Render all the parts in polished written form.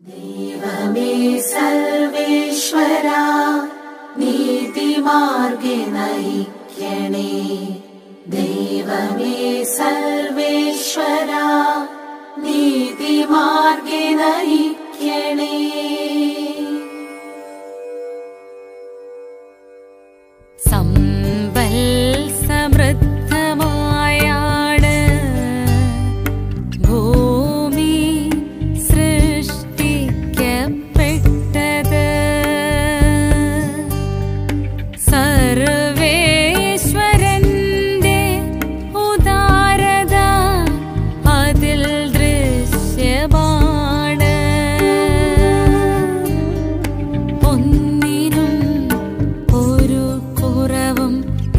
दैवमे सर्वेश्वरा नीतिमार्गे नयिक्यणे दैवमे सर्वेश्वरा नीतिमार्गे नयिक्यणे संबल समृद्धमायाണ് ഭൂമി സൃഷ്ടിക്കപ്പെട്ടത് സർവേശ്വരന്റെ ഉദാരത അതിൽ ദൃശ്യമാണ് ഒന്നിനും ഒരു കുറവും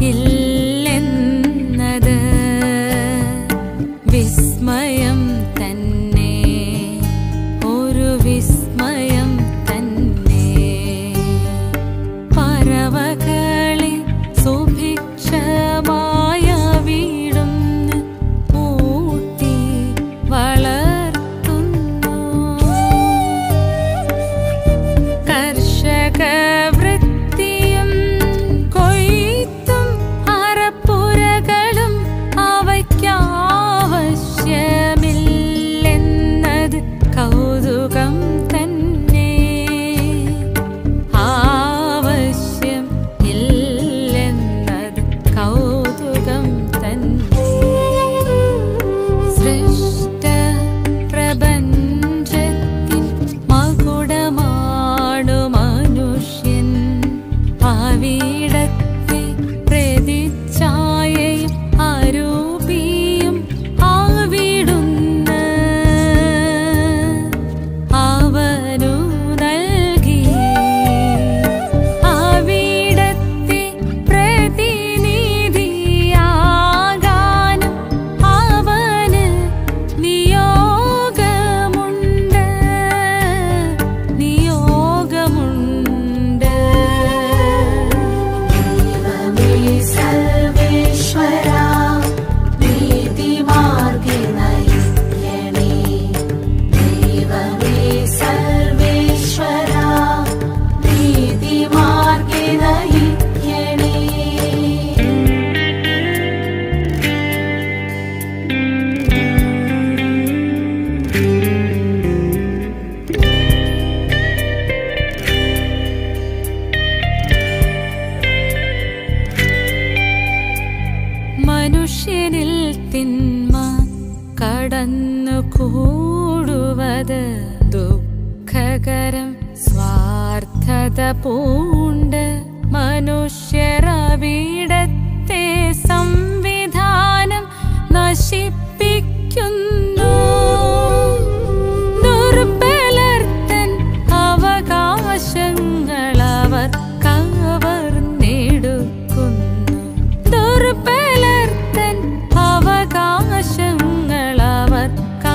ഇല്ലെന്നത് വിസ്മയം തന്നെ ഒരു വിസ്മയം തന്നെ പറവകളെ സുഭിക്ഷമായ വീടും ഊട്ടി വളർത്തുന്നു കർഷക വൃത്തിയും കൊയ്ത്തും അറപ്പുരകളും അവയ്ക്കാവശ്യമില്ലെന്നത് കൗതുകം തന്നെ ആവശ്യം ഇല്ലെന്നത് കൗതുകം തന്നെ സൃഷ്ട പ്രപഞ്ചത്തിൻ മകുടമാണു മനുഷ്യൻ അവിടത്തെ പ്രതിച്ഛായയും അരൂപിയും ആവിടുന്ന് അവനു നൽകി അവിടത്തെ പ്രതിനിധിയാകാനും അവന് നിയോഗമുണ്ട് दैवमे सर्वेश्वरा नीतिमार्गे नयिक्यणे दैवमे सर्वेश्वरा नीतिमार्गे नयिक्यणे മനുഷ്യനിൽ തിന്മ കടന്നു കൂടുവത് ദുഃഖകരം സ്വാർത്ഥത പൂണ്ട് മനുഷ്യരവിടത്തെ സംവിധാനം നശിപ്പിക്കുന്നു ദുർബലർത്തൻ അവകാശങ്ങൾ അവർ കവർന്നെടുക്കുന്നു ദുർബലർത്തൻ അവകാശങ്ങൾ അവർ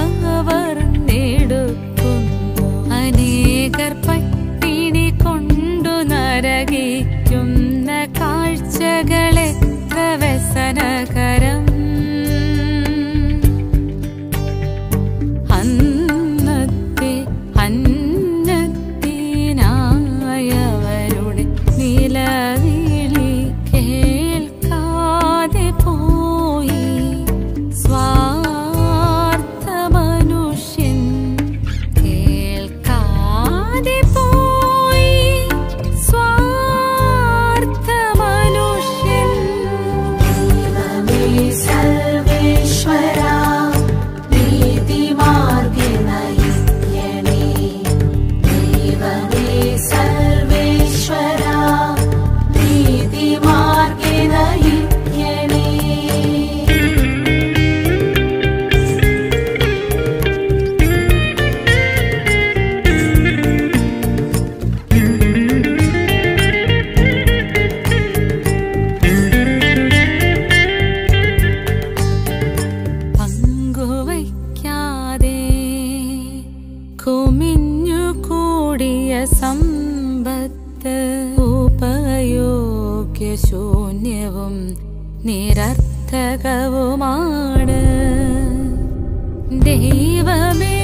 കവർന്നെടുക്കുന്നു അനേകർ പട്ടിണി കൊണ്ടു നരകിക്കുന്ന കാഴ്ചകളെത്ര വ്യസനകരം അന്നത്തെ അന്നത്തിനായവരുടെ നിലവിളി കേൾക്കാതെ പോയി സ്വാർത്ഥ മനുഷ്യൻ കേൾക്കാതെ പോയി സ്വാർത്ഥ മനുഷ്യൻ दैवमे सर्वेश्वरा नीतिमार्गे नयिक्यणे दैवमे सर्वेश्वरा नीतिमार्गे नयिक्यणे പങ്കുവയ്ക്കാതെ കുമിഞ്ഞു കൂടിയ സമ്പത്ത് ഉപയോഗ്യശൂന്യവും നിരർത്ഥകവുമാണ് ദൈവമേ